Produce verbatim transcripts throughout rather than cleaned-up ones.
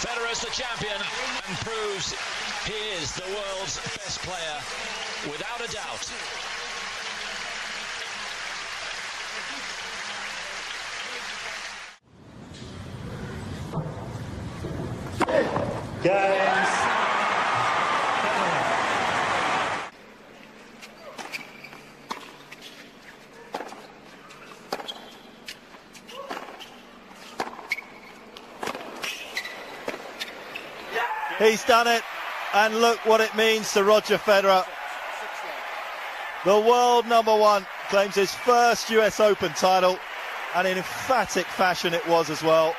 Federer's the champion and proves he is the world's best player, without a doubt. Games. He's done it, and look what it means to Roger Federer. The world number one claims his first U S Open title, and in emphatic fashion it was as well.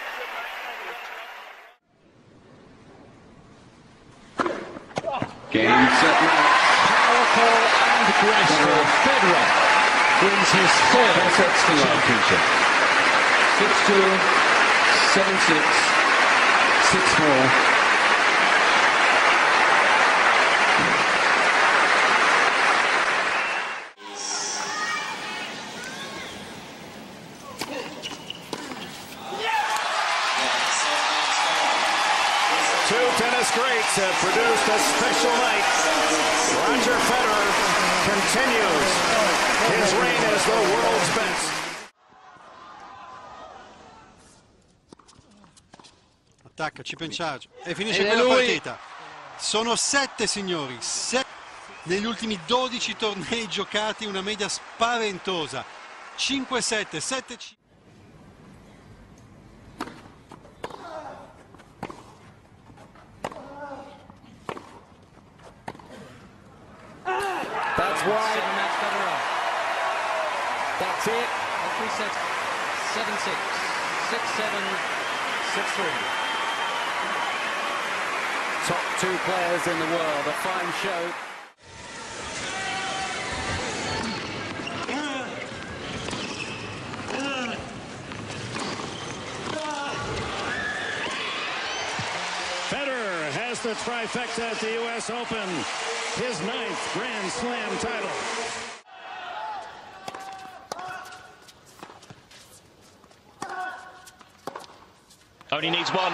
Game, set, match. Powerful and graceful. Federer wins his fourth championship. six two, seven six, six four. Two tennis greats have produced a special night. Roger Federer continues his reign as the world's best. Attaccaci, pensarci. E finisce quella partita. Sono sette, signori. Sette. Negli ultimi dodici tornei giocati, una media spaventosa. cinque sette, sette cinque. That's wide. Match Federer. That's it. Three sets. Seven six. Six seven. Six three. Top two players in the world. A fine show. Federer has the trifecta at the U S Open, his ninth Grand Slam title. Only needs one.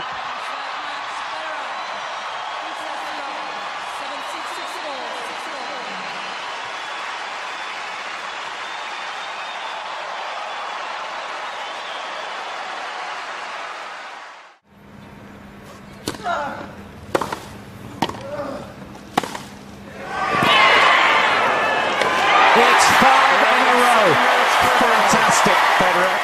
It's five in a row. Fantastic, Federer.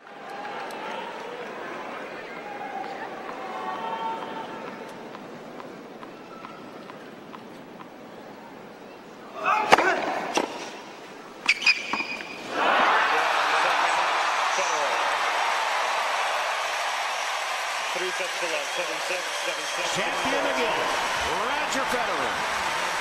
Three sets to love. Seven six, seven six. Champion again, Roger Federer.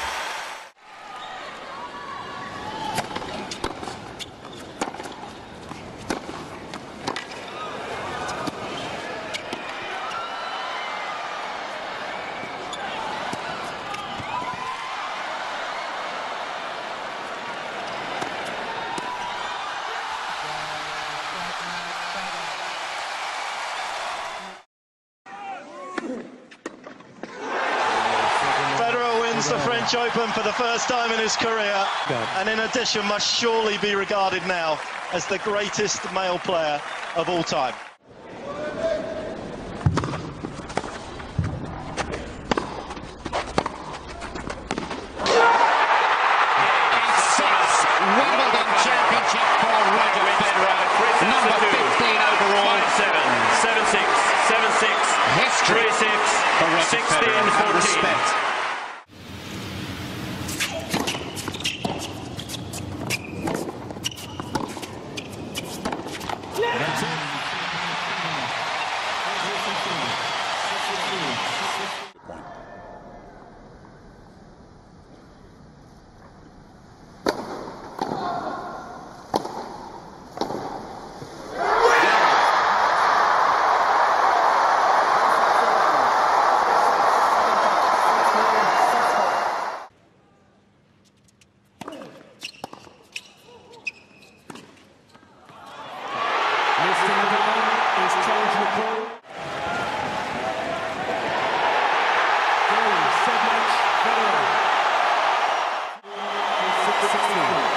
Federer wins the French Open for the first time in his career, and in addition must surely be regarded now as the greatest male player of all time. Wimbledon championship for Roger Federer. Number fifteen overall. five seven, seven six, seven six, History three six, for Roger sixteen Federer. And fourteen. respect. two.